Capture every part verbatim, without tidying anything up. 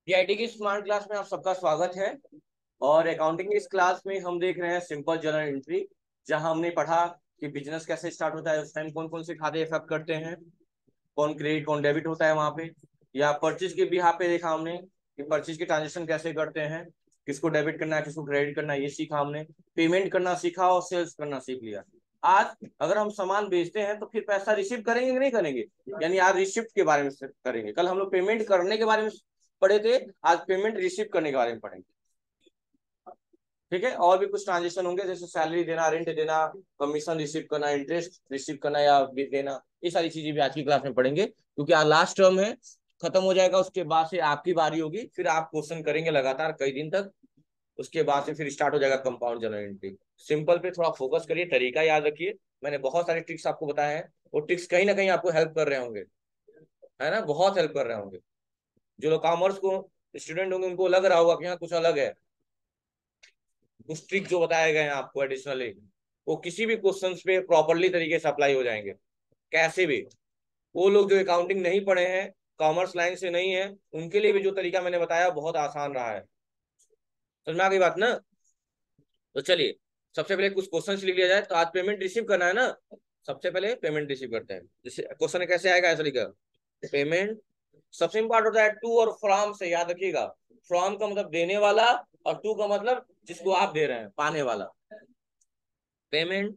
PIT की smart class में आप सबका स्वागत है। और अकाउंटिंग की इस क्लास में हम देख रहे हैं सिंपल जर्नल एंट्री। जहां हमने पढ़ा कि बिजनेस कैसे स्टार्ट होता है, उस टाइम कौन कौन से खाते इफेक्ट करते हैं, कौन क्रेडिट कौन डेबिट होता है वहां पे। या परचेज के बिहाफ पे देखा हमने कि परचेज के ट्रांजेक्शन कैसे करते हैं, किसको डेबिट करना है किसको क्रेडिट करना है, ये सीखा हमने। पेमेंट करना सीखा और सेल्स करना सीख लिया। आज अगर हम सामान बेचते हैं तो फिर पैसा रिसीव करेंगे कि नहीं करेंगे, यानी आज रिसिप्ट के बारे में करेंगे। कल हम लोग पेमेंट करने के बारे में पढ़े थे, आज पेमेंट रिसीव करने के बारे में पढ़ेंगे। ठीक है, और भी कुछ ट्रांजेक्शन होंगे जैसे सैलरी देना, रेंट देना, कमीशन रिसीव करना, इंटरेस्ट रिसीव करना या देना। ये सारी चीजें भी आज की क्लास में पढ़ेंगे, क्योंकि आज लास्ट टर्म है, खत्म हो जाएगा। उसके बाद से आपकी बारी होगी, फिर आप क्वेश्चन करेंगे लगातार कई दिन तक। उसके बाद से फिर स्टार्ट हो जाएगा कंपाउंड जर्नल एंट्री। सिंपल पे थोड़ा फोकस करिए, तरीका याद रखिए। मैंने बहुत सारे ट्रिक्स आपको बताए हैं, वो ट्रिक्स कहीं ना कहीं आपको हेल्प कर रहे होंगे, है ना, बहुत हेल्प कर रहे होंगे। जो लोग कॉमर्स को स्टूडेंट होंगे उनको लग रहा होगा कि यहाँ कुछ अलग है। कुछ ट्रिक जो बताए गए हैं आपको एडिशनली, वो किसी भी क्वेश्चंस पे प्रॉपरली तरीके से अप्लाई हो जाएंगे, कैसे भी। वो लोग जो अकाउंटिंग नहीं पढ़े हैं, कॉमर्स लाइन से नहीं है, उनके लिए भी जो तरीका मैंने बताया बहुत आसान रहा है। समझ में आ गई बात ना? तो चलिए, सबसे पहले कुछ क्वेश्चन लिख लिया जाए। तो आज पेमेंट रिसीव करना है ना, सबसे पहले पेमेंट रिसीव करते हैं। जैसे क्वेश्चन कैसे आएगा, ऐसा लिखा पेमेंट। सबसे इंपॉर्टेंट होता है टू और फ्रॉम से, याद रखिएगा। फ्रॉम का मतलब देने वाला, और टू का मतलब जिसको आप दे रहे हैं, पाने वाला। पेमेंट।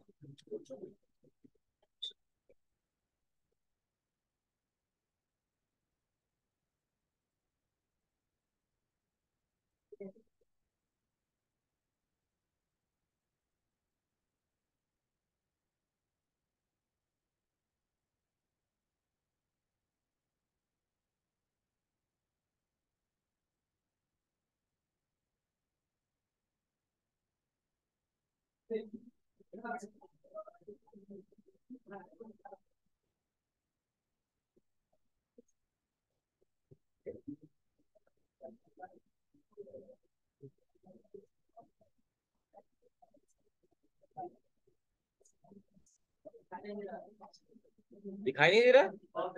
दिखाई नहीं दे रहा?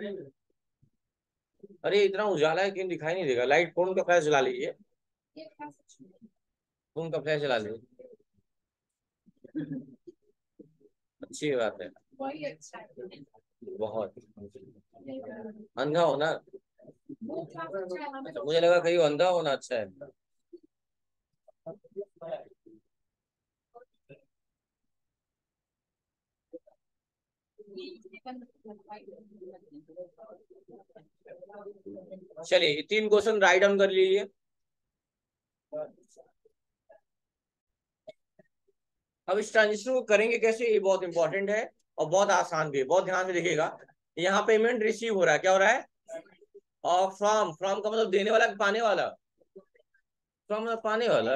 अरे इतना उजाला है कि दिखाई नहीं देगा। लाइट, फोन का फ्लैश जला लीजिए, फोन का फ्लैश जला लीजिए। अच्छी बात है, बहुत। अंधा होना, अच्छा, मुझे लगा कहीं अंधा होना अच्छा है। चलिए, तीन क्वेश्चन राइट डाउन कर लीजिए। अब इस ट्रांजेक्शन को करेंगे कैसे, ये बहुत इंपॉर्टेंट है और बहुत आसान भी है। बहुत ध्यान से देखिएगा। यहाँ पेमेंट रिसीव हो रहा है, क्या हो रहा है? और फ्रॉम, फ्रॉम का मतलब देने वाला कि पाने वाला? फ्रॉम मतलब पाने वाला।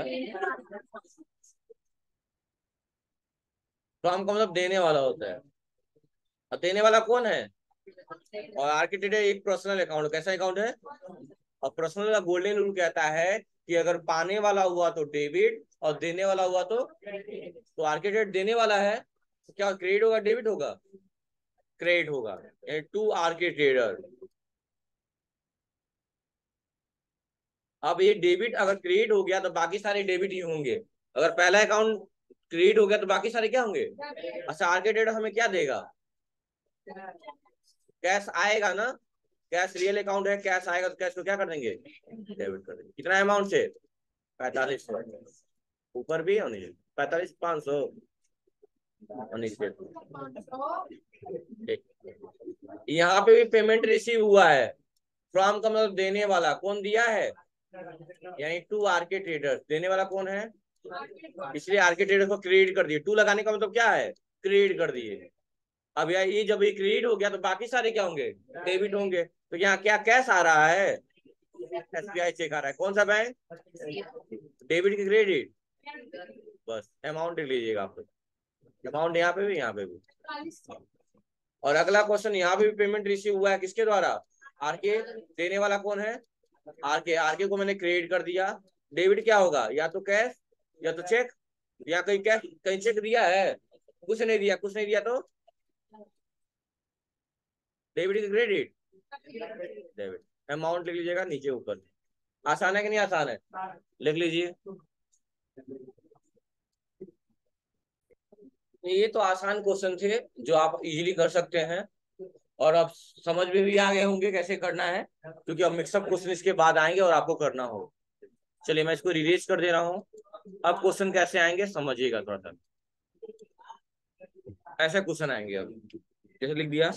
फ्रॉम का मतलब देने वाला होता है, और देने वाला कौन है? और आर्किटेक्ट एक पर्सनल अकाउंट, कैसा अकाउंट है? और पर्सनल का गोल्डन रूल कहता है कि अगर पाने वाला हुआ तो डेबिट, और देने वाला हुआ तो तो आर्किटेक्ट देने वाला है तो क्या क्रेडिट होगा डेबिट होगा? क्रेडिट होगा। टू आर्किटेक्टर। अब ये डेबिट अगर क्रेडिट हो गया तो बाकी सारे डेबिट ही होंगे। अगर पहला अकाउंट क्रेडिट हो गया तो बाकी सारे क्या होंगे? अच्छा, आर्किटेक्ट हमें क्या देगा? कैश आएगा ना। कैश रियल अकाउंट है, कैश आएगा तो कैश को क्या कर देंगे? डेबिट कर देंगे। कितना अमाउंट से? पैंतालीस सौ। ऊपर भी और नीचे पैंतालीस, पाँच सौ। और नीचे ठीक। यहाँ पे भी पेमेंट रिसीव हुआ है। फ्रॉम का मतलब देने वाला, कौन दिया है? यानी टू आरके ट्रेडर्स। देने वाला कौन है? इसलिए आरके ट्रेडर्स को क्रेडिट कर दिए। टू लगाने का मतलब क्या है? क्रेडिट कर दिए। अब यार ये जब ये क्रेडिट हो गया तो बाकी सारे क्या होंगे? डेबिट होंगे। तो यहाँ क्या कैश आ रहा है? एसबीआई चेक आ रहा है। कौन सा बैंक? डेबिट की क्रेडिट? बस अमाउंट लिख लीजिएगा आप। अमाउंट यहाँ पे भी, यहाँ पे भी। और अगला क्वेश्चन, यहाँ पे भी पेमेंट रिसीव हुआ है, किसके द्वारा? आरके। देने वाला कौन है? आरके। आरके को मैंने क्रेडिट कर दिया। डेबिट क्या होगा? या तो कैश या तो चेक। या कहीं कैश कहीं चेक दिया है? कुछ नहीं दिया, कुछ नहीं दिया तो डेबिट की क्रेडिट? डेबिट। अमाउंट लिख लीजिएगा नीचे ऊपर। आसान है कि नहीं आसान है? लिख लीजिए। ये तो आसान क्वेश्चन थे जो आप इजीली कर सकते हैं, और अब समझ में भी आ गए होंगे कैसे करना है, क्योंकि अब मिक्सअप क्वेश्चन इसके बाद आएंगे और आपको करना हो। चलिए मैं इसको रिलीज कर दे रहा हूँ। अब क्वेश्चन कैसे आएंगे समझिएगा थोड़ा सा। ऐसे क्वेश्चन आएंगे अब, जैसे लिख दिया।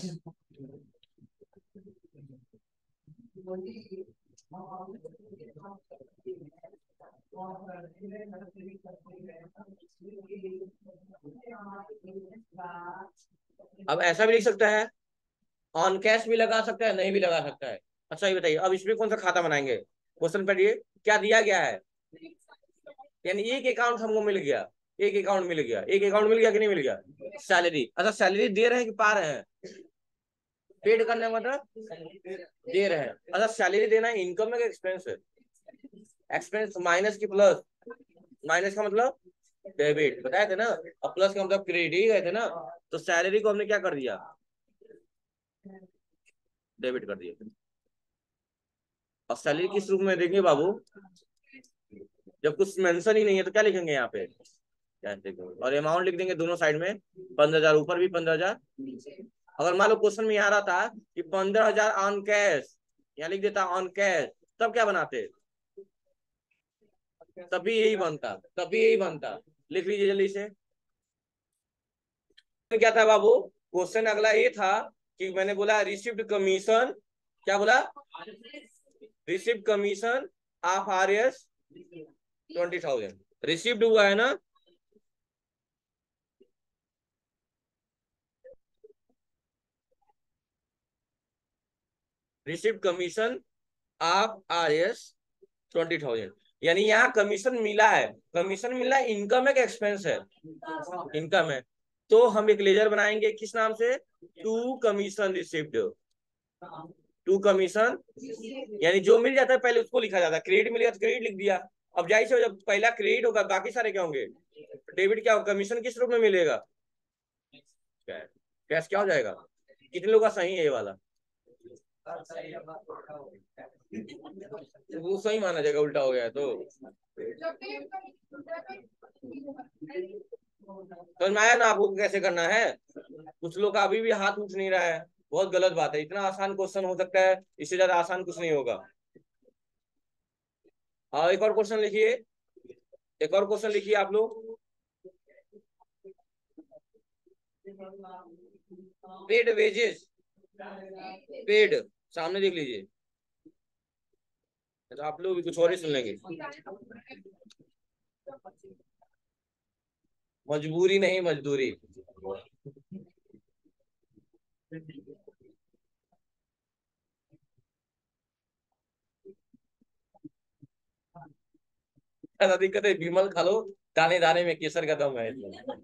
अब ऐसा भी लिख सकता है, ऑन कैश भी लगा सकता है, नहीं भी लगा सकता है। अच्छा ये बताइए, अब इसमें कौन सा खाता बनाएंगे? क्वेश्चन पढ़िए क्या दिया गया है। यानी एक अकाउंट हमको मिल गया, एक अकाउंट मिल गया, एक अकाउंट मिल गया कि नहीं मिल गया? सैलरी। अच्छा सैलरी दे रहे हैं कि पा रहे हैं? पेड करने मतलब दे रहे हैं। अच्छा सैलरी देना इनकम है कि एक्सपेंस है? एक्सपेंस माइनस की प्लस? माइनस का मतलब डेबिट, बताए थे ना। और प्लस का मतलब क्रेडिट ही गए थे ना। तो सैलरी को हमने क्या कर दिया? डेबिट कर दिया। और सैलरी किस रूप में देंगे बाबू? जब कुछ मेंशन ही नहीं है तो क्या लिखेंगे यहाँ पे? क्या लिखेंगे? और अमाउंट लिख देंगे दोनों साइड में, पंद्रह हजार ऊपर भी पंद्रह हजार। अगर मान लो क्वेश्चन में आ रहा था कि पंद्रह हजार ऑन कैश, यहाँ लिख देता ऑन कैश, तब क्या बनाते? तभी यही बनता, तभी यही बनता। लिख लीजिए जल्दी से। क्या था बाबू? क्वेश्चन अगला ये था कि मैंने बोला रिसिप्ट कमीशन, क्या बोला? Receipt commission of R S twenty thousand receipt हुआ है ना। Receipt commission of R S twenty thousand, यानी यहाँ कमीशन मिला है। कमीशन मिला है, इनकम है कि एक्सपेंस है? इनकम है। तो हम एक लेजर बनाएंगे किस नाम से? To commission receipt. To commission, यानी जो मिल जाता है पहले उसको लिखा जाता है। क्रेडिट मिल गया तो क्रेडिट लिख दिया। अब जाहिर से जब पहला क्रेडिट होगा बाकी सारे क्या होंगे? डेबिट। क्या होगा? कमीशन किस रूप में मिलेगा? कैश। क्या हो जाएगा? कितने लोग का सही है ये वाला? वो सही माना जाएगा, उल्टा हो गया तो। समझ में आया ना आपको कैसे करना है? कुछ लोग का अभी भी हाथ उठ नहीं रहा है, बहुत गलत बात है। इतना आसान क्वेश्चन हो सकता है, इससे ज्यादा आसान कुछ नहीं होगा। हाँ एक और क्वेश्चन लिखिए, एक और क्वेश्चन लिखिए आप लोग। पेड वेजेस, पेड सामने देख लीजिए, तो आप लोग भी कुछ और ही सुन लेंगे। मजबूरी नहीं मजदूरी। ऐसा दिक्कत है, विमल खा लो, दाने दाने में केसर का दम है।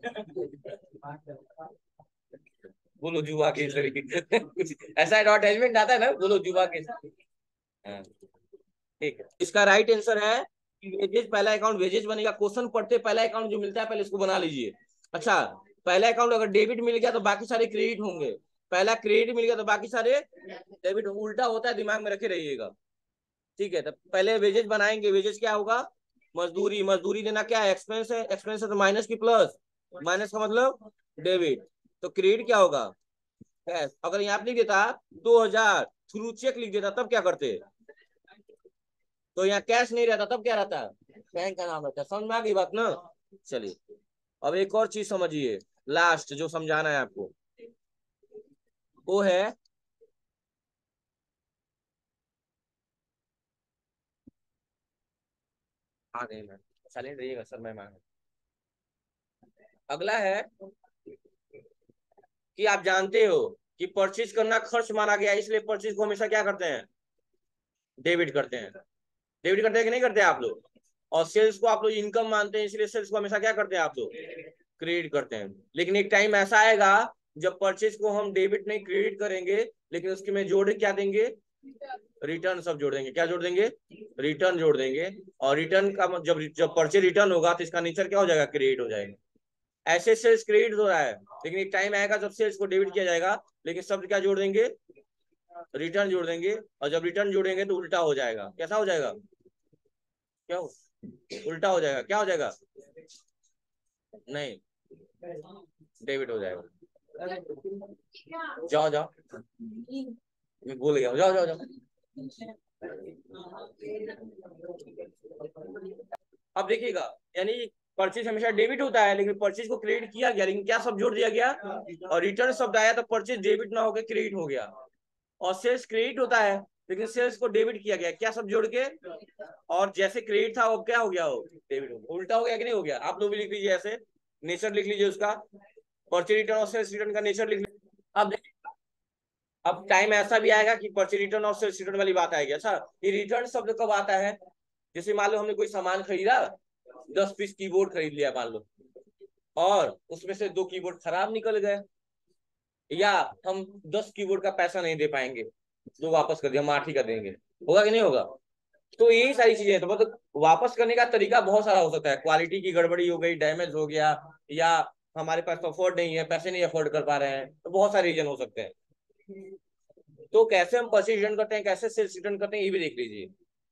बोलो जुआ केसरी। कुछ ऐसा एडवर्टाइजमेंट आता है ना, बोलो जुआ केसरी। हाँ, ठीक है। इसका राइट आंसर है कि वेजेज, पहला अकाउंट वेजेज बनेगा। क्वेश्चन पढ़ते पहला अकाउंट जो मिलता है पहले इसको बना लीजिए। अच्छा पहला अकाउंट अगर डेबिट मिल गया तो बाकी सारे क्रेडिट होंगे। पहला क्रेडिट मिल गया तो बाकी सारे डेबिट। उल्टा होता है, दिमाग में रखे रहिएगा। ठीक है, तो पहले वेजेज बनाएंगे। वेजेज क्या होगा? मजदूरी। मजदूरी देना क्या है? एक्सपेंस है। एक्सपेंस है तो माइनस की प्लस, माइनस का मतलब डेबिट। तो क्रेडिट क्या होगा? कैश। अगर यहाँ पे लिख देता दो हजार थ्रू चेक लिख देता तब क्या करते? तो यहाँ कैश नहीं रहता, तब क्या रहता? बैंक का नाम रहता है। समझ में आ गई बात ना? चलिए अब एक और चीज समझिए, लास्ट जो समझाना है आपको वो है, आ गए मैं, साइलेंट रहिएगा सर, मैं मान। अगला है कि आप जानते हो कि परचेज करना खर्च माना गया, इसलिए परचेज को हमेशा क्या करते हैं? डेबिट करते हैं। डेबिट करते हैं कि नहीं करते आप लोग? और सेल्स को आप लोग इनकम मानते हैं, इसलिए सेल्स को हमेशा क्या करते हैं आप लोग? क्रेडिट करते हैं। लेकिन एक टाइम ऐसा आएगा जब परचेज को हम डेबिट नहीं क्रेडिट करेंगे, लेकिन उसके में जोड़ क्या देंगे? रिटर्न सब जोड़ देंगे। क्या जोड़ देंगे? रिटर्न जोड़ देंगे। और रिटर्न का जब जब परचेज रिटर्न होगा तो इसका नेचर क्या हो जाएगा? क्रेडिट हो जाएगा। ऐसे सेल्स क्रेडिट हो रहा है, लेकिन एक टाइम आएगा जब सेल्स को डेबिट किया जाएगा, लेकिन शब्द क्या जोड़ देंगे? रिटर्न जोड़ देंगे। और जब रिटर्न जोड़ेंगे तो उल्टा हो जाएगा। कैसा हो जाएगा? क्या हो? उल्टा हो जाएगा, क्या हो जाएगा? नहीं, डेबिट हो जाएगा। जाओ जाओ, मैं भूल गया, जाओ जाओ जाओ। अब देखिएगा, यानी परचेज हमेशा डेबिट होता है, लेकिन परचेज को क्रेडिट किया गया, लेकिन क्या सब जोड़ दिया गया, और रिटर्न शब्द आया तो परचेज डेबिट ना होकर क्रेडिट हो गया। और सेल्स क्रेडिट होता है, लेकिन सेल्स को डेबिट किया गया, क्या सब जोड़ के, और जैसे क्रेडिट था वो क्या हो गया, वो डेबिट हो गया। उल्टा हो गया कि नहीं हो गया? आप लोग भी लिख लीजिए, ऐसे नेचर लिख लीजिए उसका, परचेज रिटर्न और सेल्स रिटर्न का नेचर लिख लीजिए। अब देखिए, अब टाइम ऐसा भी आएगा कि परचेज रिटर्न और सेल्स रिटर्न वाली बात आएगी। अच्छा, ये रिटर्न शब्द कब आता है? जैसे मान लो हमने कोई सामान खरीदा, दस पीस कीबोर्ड खरीद लिया मान लो, और उसमें से दो कीबोर्ड खराब निकल गए, या हम दस कीबोर्ड का पैसा नहीं दे पाएंगे, तो वापस कर दिया, हम आठ ही का देंगे, होगा कि नहीं होगा? तो यही सारी चीजें हैं। तो मतलब वापस करने का तरीका बहुत सारा हो सकता है, क्वालिटी की गड़बड़ी हो गई, डैमेज हो गया, या हमारे पास तो अफोर्ड नहीं है, पैसे नहीं अफोर्ड कर पा रहे हैं, तो बहुत सारे रीजन हो सकते हैं। तो कैसे हम परचेज रिटर्न करते हैं, कैसे सेल्स रिटर्न करते हैं, ये भी देख लीजिए।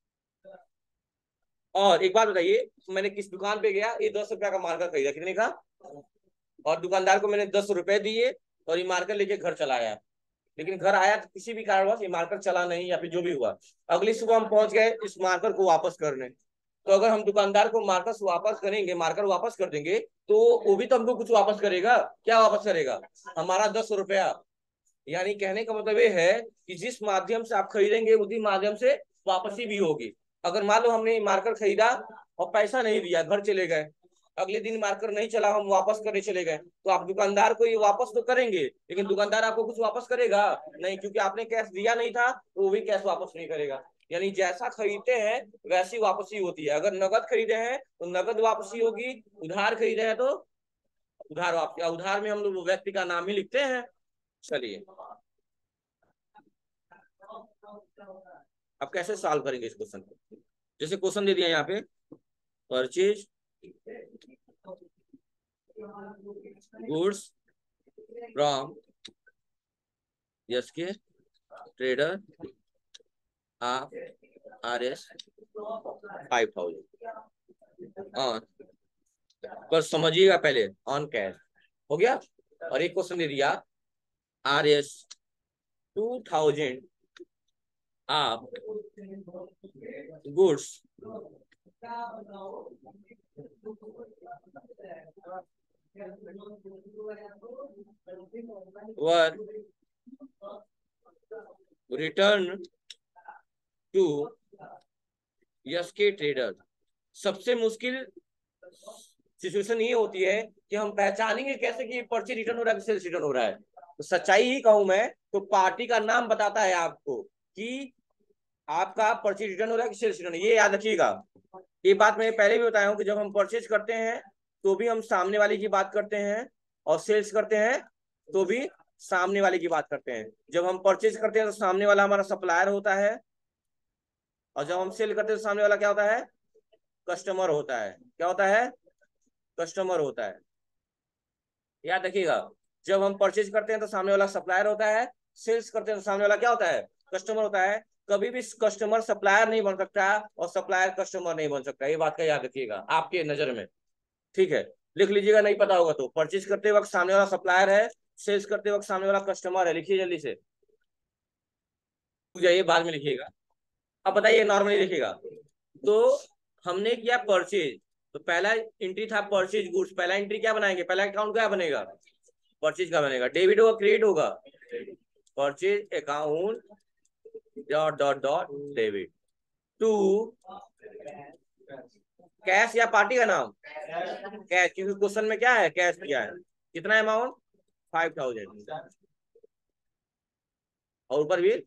और एक बात बताइए, मैंने किस दुकान पे गया, ये दस रुपया का मार्कर खरीदा, कितने का, और दुकानदार को मैंने दस रुपए दिए, और ये मार्कर लेके घर चला आया, लेकिन घर आया तो किसी भी कारणवश ये मार्कर चला नहीं, या फिर जो भी हुआ, अगली सुबह हम पहुंच गए इस मार्कर को वापस करने। तो अगर हम दुकानदार को मार्कर वापस करेंगे, मार्कर वापस कर देंगे, तो वो भी तो हमको कुछ वापस करेगा। क्या वापस करेगा? हमारा दस रुपया। यानी कहने का मतलब ये है कि जिस माध्यम से आप खरीदेंगे उसी माध्यम से वापसी भी होगी। अगर मान लो हमने मार्कर खरीदा और पैसा नहीं दिया, घर चले गए, अगले दिन मार्कर नहीं चला, हम वापस करने चले गए, तो आप दुकानदार को ये वापस तो करेंगे, लेकिन दुकानदार आपको कुछ वापस करेगा नहीं, क्योंकि आपने कैश दिया नहीं था, तो वो भी कैश वापस नहीं करेगा। यानी जैसा खरीदते हैं वैसी वापसी होती है। अगर नगद खरीदे हैं तो नगद वापसी होगी, उधार खरीदे हैं तो उधार वापसी। उधार में हम लोग व्यक्ति का नाम ही लिखते हैं। चलिए, अब कैसे सॉल्व करेंगे इस क्वेश्चन को? जैसे क्वेश्चन दे दिया यहाँ पे, purchase goods from SK trader of R S five thousand on, पर समझिएगा पहले, ऑन कैश हो गया। और एक क्वेश्चन दे दिया, R S two thousand of goods were return to SK trader. सबसे मुश्किल सिचुएशन ये होती है कि हम पहचानेंगे कैसे कि पर्ची रिटर्न हो रहा है कि सेल्स रिटर्न हो रहा है। तो सच्चाई ही कहूं मैं तो पार्टी का नाम बताता है आपको कि आपका पर्ची रिटर्न हो रहा है कि सेल्स रिटर्न। ये याद रखिएगा। ये बात मैं पहले भी बताया हूं कि जब हम परचेज करते हैं तो भी हम सामने वाले की बात करते हैं, और सेल्स करते हैं तो भी सामने वाले की बात करते हैं। जब हम परचेज करते हैं तो सामने वाला हमारा सप्लायर होता है, और जब हम सेल करते हैं तो सामने वाला क्या होता है, कस्टमर होता है। क्या होता है? कस्टमर होता है। याद रखिएगा, जब हम परचेज करते हैं तो सामने वाला सप्लायर होता है, सेल्स करते हैं तो सामने वाला क्या होता है, कस्टमर होता है। कभी भी कस्टमर सप्लायर नहीं बन सकता, और सप्लायर कस्टमर नहीं बन सकता। ये बात का याद रखिएगा आपके नजर में, ठीक है? लिख लीजिएगा, नहीं पता होगा तो। परचेज करते वक्त सामने वाला सप्लायर है, सेल्स करते वक्त सामने वाला कस्टमर है। लिखिए जल्दी से, जाइए बाद में लिखिएगा। अब बताइए, नॉर्मली लिखिएगा। तो हमने किया परचेज, तो पहला एंट्री था परचेज गुड्स। पहला एंट्री क्या बनाएंगे, पहला अकाउंट क्या बनेगा, परचेज का बनेगा। डेबिट होगा क्रेडिट होगा, purchase account dot dot dot debit to cash या पार्टी का नाम कैश, क्योंकि क्वेश्चन में क्या है, कैश किया है। कितना अमाउंट, फाइव थाउजेंड, और ऊपर भी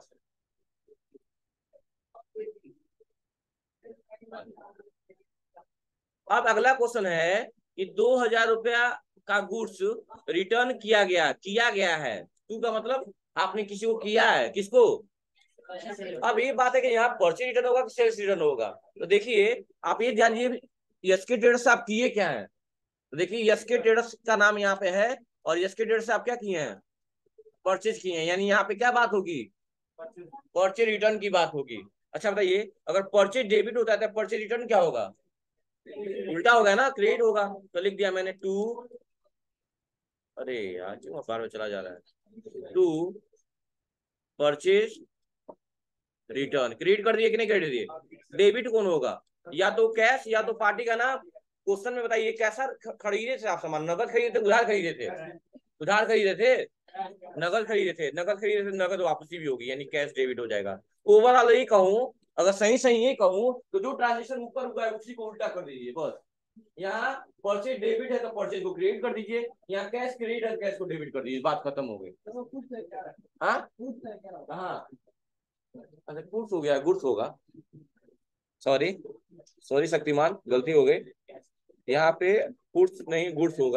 अब अगला क्वेश्चन है कि दो हजार रुपया का गुड्स रिटर्न किया गया किया गया है। टू का मतलब आपने किसी को किया है, किसको? अब ये बात है कि यहाँ परचेज रिटर्न होगा कि सेल्स रिटर्न होगा। तो देखिए, आप ये जानिए, एसके ट्रेडर्स से आप किए क्या है। तो देखिए, एसके ट्रेडर्स का नाम यहाँ पे है, और एसके ट्रेडर्स से आप क्या किए हैं, परचेज किए हैं। यानी यहाँ पे क्या बात होगी, परचेज रिटर्न की बात होगी। अच्छा बताइए, अगर परचेज डेबिट होता है तो परचेज रिटर्न क्या होगा? उल्टा होगा ना, क्रेडिट होगा। तो लिख दिया मैंने टू, अरे यार क्यों बार बार चला जा रहा है, टू परचेज रिटर्न। क्रेडिट कर दिए कि नहीं क्रेडिट दिए? डेबिट कौन होगा? या तो कैश या तो पार्टी का नाम। क्वेश्चन में बताइए कैसा खरीदे थे आप सामान? नगद खरीदे थे, उधार खरीदे थे? उधार खरीदे थे, नगद खरीदे थे। नगद खरीदे थे, नगद वापसी भी होगी, यानी कैश डेबिट हो जाएगा। ओवरऑल यही कहूँ, अगर सही सही ये कहूँ तो जो ट्रांजेक्शन ऊपर हुआ है उसी को उल्टा कर दीजिए बस। यहाँ परचेज डेबिट है तो परचेज को क्रेडिट कर दीजिए, यहाँ कैश क्रेडिट है कैश को डेबिट कर दीजिए, बात खत्म हो गई। हाँ हाँ, अच्छा गुड्स हो गया, गुड्स होगा, सॉरी सॉरी शक्तिमान, गलती हो गई। यहाँ पे गुड्स नहीं गुड्स होगा।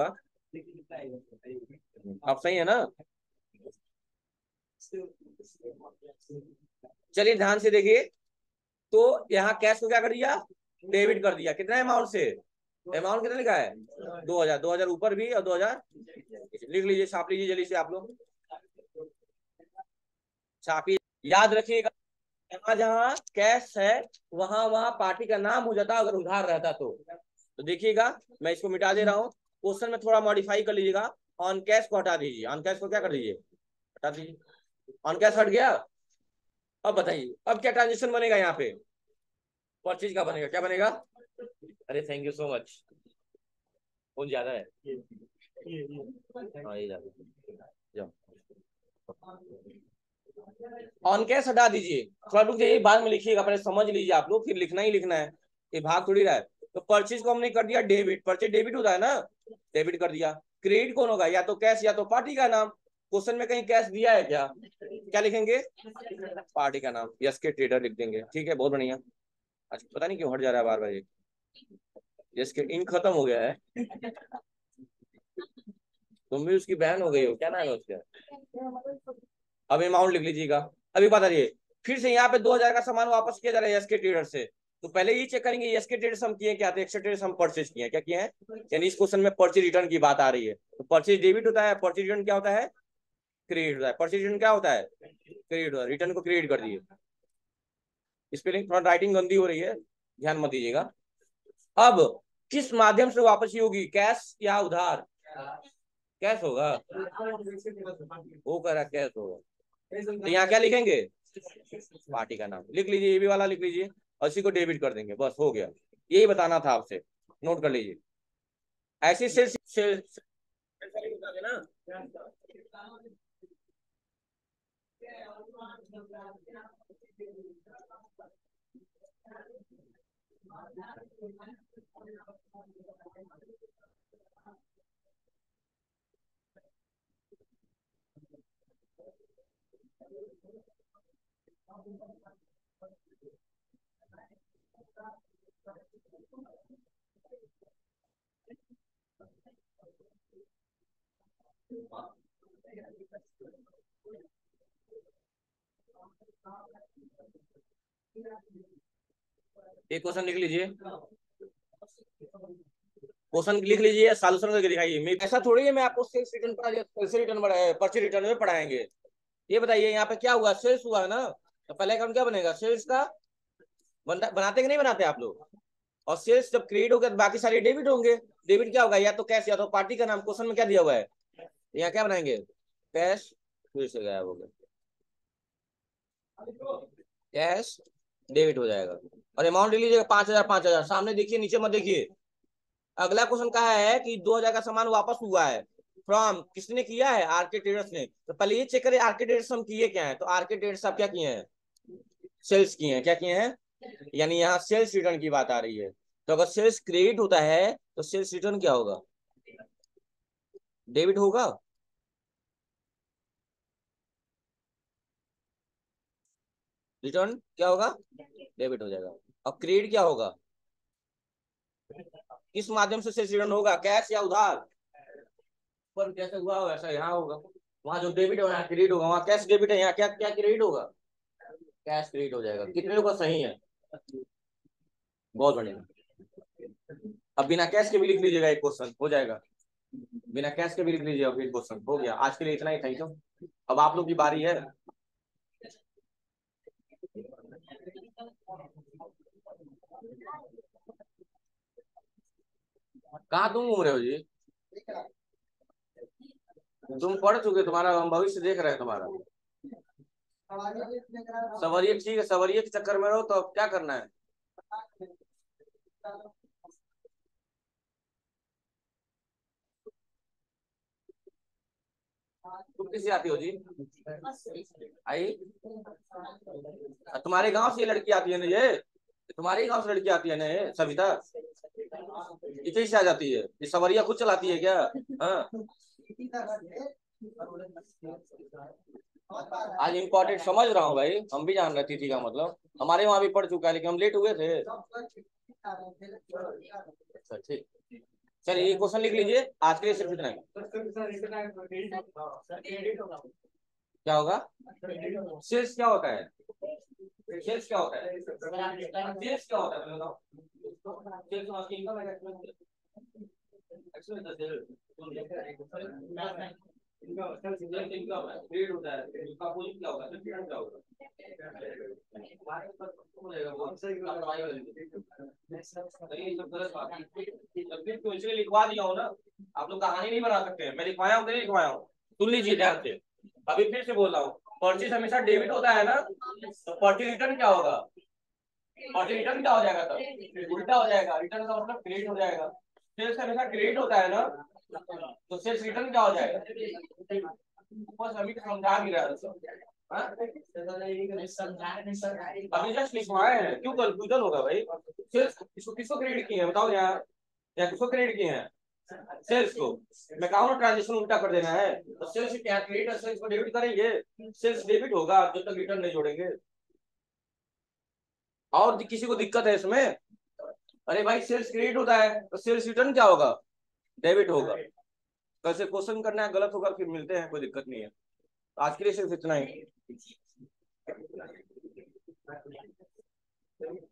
आप सही है ना? चलिए ध्यान से देखिए, तो यहाँ कैश को क्या कर दिया? डेबिट कर दिया। कितना अमाउंट से? अमाउंट कितना लिखा है? दो हजार। दो हजार ऊपर भी और दो हजार लिख लीजिए, छाप लीजिए जल्दी से आप लोग, छापिए। याद रखिएगा, जहां जहां कैश है वहां वहां पार्टी का नाम हो जाता अगर उधार रहता तो। तो देखिएगा, मैं इसको मिटा दे रहा हूँ, क्वेश्चन में थोड़ा मॉडिफाई कर लीजिएगा। ऑन कैश को हटा दीजिए, ऑन कैश को क्या कर दीजिए? हटा दीजिए। ऑन कैश हट गया। अब बताइए अब क्या ट्रांजेक्शन बनेगा यहाँ पे? परचेज का बनेगा, क्या बनेगा? अरे थैंक यू सो मच, कौन ज्यादा है? हाँ ये ज्यादा, जाओ। ऑन कैश हटा दीजिए, थोड़ा रुक जाइए, बाद में लिखिएगा, पहले समझ लीजिए आप लोग, फिर लिखना ही लिखना है, ये भाग थोड़ी रहा है। तो परचेज को हमने कर दिया डेबिट, परचेज डेबिट होता है ना, डेबिट कर दिया। क्रेडिट कौन होगा? या तो कैश या तो पार्टी का नाम। क्वेश्चन में कहीं कैश दिया है क्या? क्या लिखेंगे? पार्टी का नाम, यस के ट्रेडर लिख देंगे, ठीक है बहुत बढ़िया। अच्छा पता नहीं क्यों हट जा रहा है बार बार ये, यस के इंक खत्म हो गया है। तुम भी उसकी बहन हो गई हो, क्या नाम है उसका? अब अमाउंट लिख लीजिएगा। अभी बता दिए, फिर से यहाँ पे दो हजार का सामान वापस किया जा रहा है एसके ट्रेडर से। तो पहले ये चेक करेंगे एसके ट्रेडर्स हम किए क्या थे, एक्स्ट्रा ट्रेडर्स हम परचेज किए क्या किए हैं। यानी इस क्वेश्चन में परचेज रिटर्न की बात आ रही है, तो परचेज डेबिट होता है, परचेज रिटर्न क्या होता है? क्रेडिट होता है। परचेज रिटर्न क्या होता है? क्रेडिट होता है। रिटर्न को क्रेडिट कर दिए। स्पेलिंग थोड़ा राइटिंग गंदी हो रही है, ध्यान मत दीजिएगा। अब किस माध्यम से वापसी होगी, कैश या उधार? कैश होगा, वो कह रहा कैश होगा। तो यहाँ क्या लिखेंगे? पार्टी का नाम लिख लीजिए, ये भी वाला लिख लीजिए, और इसी को डेबिट कर देंगे, बस हो गया। यही बताना था आपसे, नोट कर लीजिए। ऐसी सेल्स सेल्स ना। एक क्वेश्चन लिख लीजिए, क्वेश्चन लिख लीजिए, सॉल्यूशन करके दिखाइए। मैं ऐसा थोड़ी है मैं आपको सेल्स रिटर्न पढ़ा दिया, सेल्स रिटर्न परचेज रिटर्न में पढ़ाएंगे। ये बताइए यहाँ पे क्या हुआ, सेल्स हुआ है ना, तो पहले अकाउंट क्या बनेगा? सेल्स का बना, बनाते कि नहीं बनाते आप लोग? और सेल्स जब क्रेडिट होगा तो बाकी सारे डेबिट होंगे। डेबिट क्या होगा? या तो कैश या तो पार्टी का नाम। क्वेश्चन में क्या दिया हुआ है? यहाँ क्या बनाएंगे? कैश, फिर से गायब हो गया, कैश डेबिट हो जाएगा। और अमाउंट ले लीजिएगा पांच हजार पांच हजार, सामने देखिए नीचे मत देखिए। अगला क्वेश्चन कहा है कि दो हजार का सामान वापस हुआ है, फ्रॉम किसने किया है? आरके ट्रेडर्स ने। तो पहले ये चेक करें आरके ट्रेडर्स हम किए क्या है, तो आरके ट्रेडर्स आप क्या किए हैं? सेल्स किए हैं। क्या किए हैं? यानी यहाँ सेल्स रिटर्न की बात आ रही है। तो अगर सेल्स क्रेडिट होता है तो सेल्स रिटर्न क्या होगा? डेबिट होगा। रिटर्न क्या होगा? डेबिट हो जाएगा। अब क्रेडिट क्या होगा? किस माध्यम से सेल्स रिटर्न होगा, कैश या उधार? पर जैसे हुआ वैसा यहाँ होगा, वहां जो डेबिट है वहाँ क्रेडिट होगा, वहाँ कैश डेबिट है, यहाँ क्या क्या क्रेडिट होगा? कैश क्रेडिट हो जाएगा। कितने लोग का सही है? बहुत बढ़िया। अब बिना कैश के भी लिख लीजिएगा, एक क्वेश्चन हो जाएगा। बिना कैश के भी लिख लीजिएगा, फिर क्वेश्चन हो गया। आज के लिए इतना ही था, तो अब आप लोग की बारी है। कहाँ तुम घूम रहे हो जी? तुम पढ़ चुके, तुम्हारा हम भविष्य देख रहे हैं तुम्हारा। सवरिये ठीक है, सवरिये के चक्कर में रहो तो अब क्या करना है? तुम किसी आती हो जी? आई? तुम्हारे गांव से ये लड़की आती है ना ये? तुम्हारे ही गांव से लड़की आती है ना ये सविता? इतनी से आ जाती है ये? सवरिया खुद चलाती है क्या? हाँ। आज इम्पोर्टेंट समझ रहा हूँ भाई, हम भी जान रहे थी का मतलब, हमारे वहां भी पढ़ चुका है लेकिन हम लेट हुए थे। अच्छा ठीक। चलिए ये क्वेश्चन लिख लीजिए, आज के लिए सिर्फ इतना ही। क्या होगा? सेल्स क्या होता है? सेल्स क्या होता है? सेल्स क्या होता है बताओ? सेल्स आपकी इनकम है क्या? एक्चुअली द सेल इनका सेल्स इनकम है, ट्रेड होता है, इसका अपोजिट क्या होगा? ट्रेड क्या होगा? हमारे ऊपर हो जाएगा बहुत सही कार्रवाई होगी। ये सब गलत बात है, तब भी तो इसलिए लिखवा दिया हूं ना। आप लोग कहानी नहीं बना सकते, मैं लिखवाया हूं कि नहीं लिखवाया हूं? सुन लीजिए ध्यान से, अभी फिर से बोल रहा हूँ। परचेज हमेशा डेबिट होता है ना, तो परचेज रिटर्न क्या होगा? परचेज रिटर्न क्या हो जाएगा? तब उल्टा हो जाएगा, रिटर्न का मतलब क्रेडिट हो जाएगा। सेल्स हमेशा क्रेडिट होता है ना, तो सेल्स रिटर्न क्या हो जाएगा? बस अभी तो समझा भी रहा था। हाँ? अभी जस्ट लिखवाए हैं, क्यों कंफ्यूजन होगा भाई? सेल्स किसको किसको क्रेडिट किए हैं बताओ यहाँ? या किसको क्रेडिट किए हैं? सेल्स को। मैं कहूँ ना ट्रांजेक्शन उल्टा कर देना है, तो सेल्स क्या क्रेडिट है, सेल्स को डेबिट करेंगे, सेल्स डेबिट होगा जब तक रिटर्न नहीं जोड़ेंगे। और किसी को दिक्कत है इसमें? अरे भाई सेल्स क्रेडिट होता है तो सेल्स रिटर्न क्या होगा? डेबिट होगा। कैसे क्वेश्चन करना है, गलत होगा फिर मिलते हैं, कोई दिक्कत नहीं है। आज के लिए सिर्फ इतना ही।